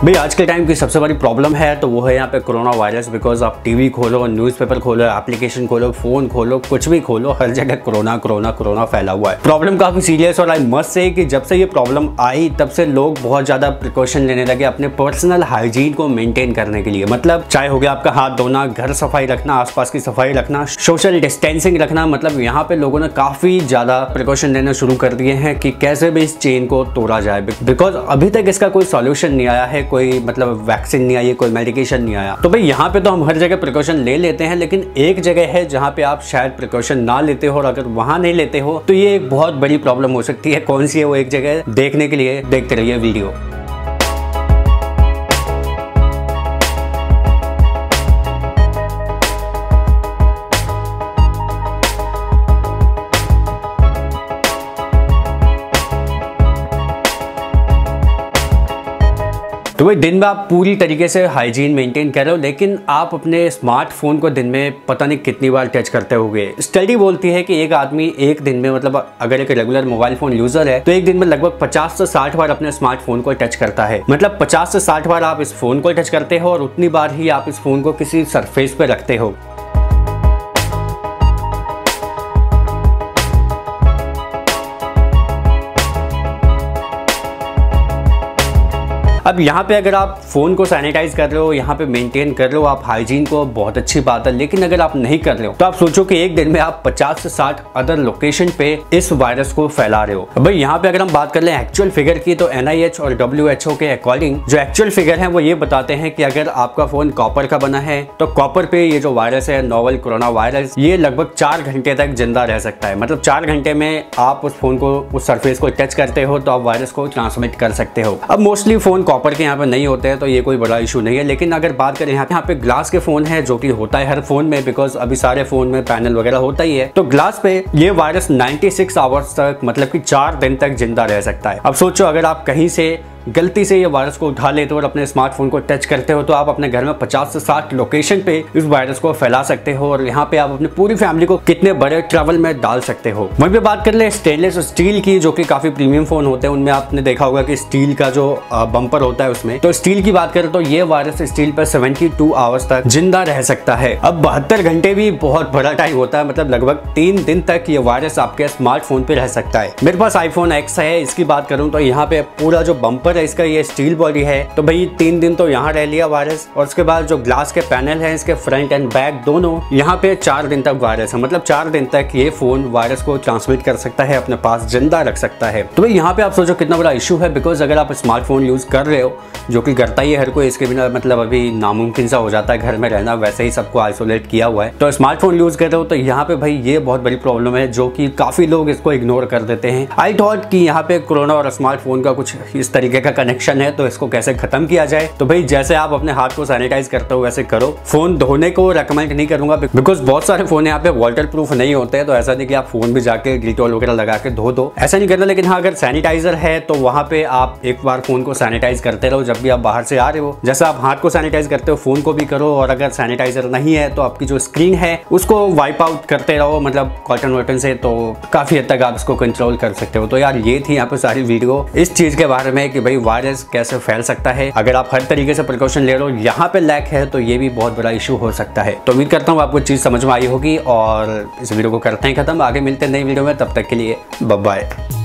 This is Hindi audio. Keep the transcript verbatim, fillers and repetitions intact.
भाई आज के टाइम की सबसे बड़ी प्रॉब्लम है तो वो है यहाँ पे कोरोना वायरस। बिकॉज आप टीवी खोलो, न्यूज़पेपर खोलो, एप्लीकेशन खोलो, फोन खोलो, कुछ भी खोलो, हर जगह कोरोना कोरोना कोरोना फैला हुआ है। प्रॉब्लम काफी सीरियस और आई मस्ट से कि जब से ये प्रॉब्लम आई तब से लोग बहुत ज्यादा प्रिकॉशन लेने लगे अपने पर्सनल हाइजीन को मेंटेन करने के लिए। मतलब चाहे हो गया आपका हाथ धोना, घर सफाई रखना, आसपास की सफाई रखना, सोशल डिस्टेंसिंग रखना। मतलब यहाँ पे लोगों ने काफी ज्यादा प्रिकॉशन लेना शुरू कर दिए हैं कि कैसे भी इस चेन को तोड़ा जाए। बिकॉज अभी तक इसका कोई सॉल्यूशन नहीं आया है, कोई मतलब वैक्सीन नहीं आई, कोई मेडिकेशन नहीं आया। तो भाई यहाँ पे तो हम हर जगह प्रिकॉशन ले लेते हैं, लेकिन एक जगह है जहाँ पे आप शायद प्रिकॉशन ना लेते हो, और अगर वहां नहीं लेते हो तो ये एक बहुत बड़ी प्रॉब्लम हो सकती है। कौन सी है वो एक जगह देखने के लिए देखते रहिए वीडियो। तो भाई दिन में आप पूरी तरीके से हाइजीन मेंटेन कर रहे हो, लेकिन आप अपने स्मार्टफोन को दिन में पता नहीं कितनी बार टच करते होगे। स्टडी बोलती है कि एक आदमी एक दिन में, मतलब अगर एक रेगुलर मोबाइल फोन यूजर है तो एक दिन में लगभग पचास से साठ बार अपने स्मार्टफोन को टच करता है। मतलब पचास से साठ बार आप इस फोन को टच करते हो और उतनी बार ही आप इस फोन को किसी सरफेस पे रखते हो। अब यहाँ पे अगर आप फ़ोन को सैनिटाइज कर रहे हो, यहाँ पे मेंटेन कर रहे हो आप हाइजीन को, बहुत अच्छी बात है। लेकिन अगर आप नहीं कर रहे हो तो आप सोचो कि एक दिन में आप पचास से साठ अदर लोकेशन पे इस वायरस को फैला रहे हो। भाई यहाँ पे अगर हम बात कर लें एक्चुअल फिगर की तो एन आई एच और डब्ल्यू एच ओ के अकॉर्डिंग जो एक्चुअल फिगर है वो ये बताते हैं कि अगर आपका फोन कॉपर का बना है तो कॉपर पे ये जो वायरस है, नोवल कोरोना वायरस, ये लगभग चार घंटे तक जिंदा रह सकता है। मतलब चार घंटे में आप उस फोन को, उस सरफेस को टच करते हो तो आप वायरस को ट्रांसमिट कर सकते हो। अब मोस्टली फोन कॉपर के यहाँ पे नहीं होते हैं तो ये कोई बड़ा इशू नहीं है। लेकिन अगर बात करें यहाँ पे यहाँ पे ग्लास के फोन है, जो कि होता है हर फोन में, बिकॉज अभी सारे फोन में पैनल वगैरह होता ही है, तो ग्लास पे ये वायरस छियानवे आवर्स तक, मतलब कि चार दिन तक जिंदा रह सकता है। अब सोचो अगर आप कहीं से गलती से ये वायरस को उठा लेते हो और अपने स्मार्टफोन को टच करते हो तो आप अपने घर में पचास से साठ लोकेशन पे इस वायरस को फैला सकते हो, और यहाँ पे आप अपनी पूरी फैमिली को कितने बड़े ट्रैवल में डाल सकते हो। वहीं पे बात कर ले स्टेनलेस स्टील की, जो कि काफी प्रीमियम फोन होते हैं, उनमें आपने देखा होगा कि स्टील का जो बम्पर होता है उसमें, तो स्टील की बात करें तो ये वायरस स्टील पर बहत्तर आवर्स तक जिंदा रह सकता है। अब बहत्तर घंटे भी बहुत बड़ा टाइम होता है, मतलब लगभग तीन दिन तक ये वायरस आपके स्मार्टफोन पे रह सकता है। मेरे पास आईफोन एक्स है, इसकी बात करूं तो यहाँ पे पूरा जो बम्पर है इसका ये स्टील बॉडी है, तो भाई तीन दिन तो यहाँ रह लिया वायरस। और उसके बाद जो ग्लास के पैनल है इसके फ्रंट एंड बैक दोनों, यहाँ पे चार दिन तक वायरस है। मतलब चार दिन तक ये फोन वायरस को ट्रांसमिट कर सकता है, अपने पास जिंदा रख सकता है। तो भाई यहाँ पे आप सोचो कितना बड़ा इशू है। बिकॉज अगर आप स्मार्टफोन यूज कर रहे हो, जो कि करता ही है हर कोई, इसके बिना मतलब अभी नामुमकिन सा हो जाता है घर में रहना, वैसे ही सबको आइसोलेट किया हुआ है, तो स्मार्टफोन यूज कर रहे हो तो यहाँ पे भाई ये बहुत बड़ी प्रॉब्लम है, जो कि काफी लोग इसको इग्नोर कर देते हैं। आई थॉट कि यहाँ पे कोरोना और स्मार्टफोन का कुछ इस तरीके का कनेक्शन है, तो इसको कैसे खत्म किया जाए। तो भाई जैसे आप अपने हाथ को सैनिटाइज करते हो वैसे करो। फोन धोने को रेकमेंड नहीं करूंगा, बिकॉज बहुत सारे फोन यहाँ पे वाटर प्रूफ नहीं होते हैं, तो ऐसा नहीं कि आप फोन भी जाके डिटॉल वगैरह लगा के धो दो, ऐसा नहीं करना। लेकिन हाँ, अगर सैनिटाइजर है तो वहां पे आप एक बार फोन को सैनिटाइज करते रहो जब भी आप बाहर से आ रहे हो। जैसे आप हाथ को सैनिटाइज करते हो, फोन को भी करो। और अगर सैनिटाइजर नहीं है तो आपकी जो स्क्रीन है उसको वाइप आउट करते रहो, मतलब कॉटन वॉटन से, तो काफी हद तक आप इसको कंट्रोल कर सकते हो। तो यार ये थी यहाँ पे सारी वीडियो इस चीज के बारे में कि भाई वायरस कैसे फैल सकता है। अगर आप हर तरीके से प्रिकॉशन ले रहे हो, यहाँ पे लैक है तो ये भी बहुत बड़ा इशू हो सकता है। तो उम्मीद करता हूँ आपको चीज समझ में आई होगी, और इस वीडियो को करते हैं खत्म। आगे मिलते हैं नई वीडियो में, तब तक के लिए बाय बाय।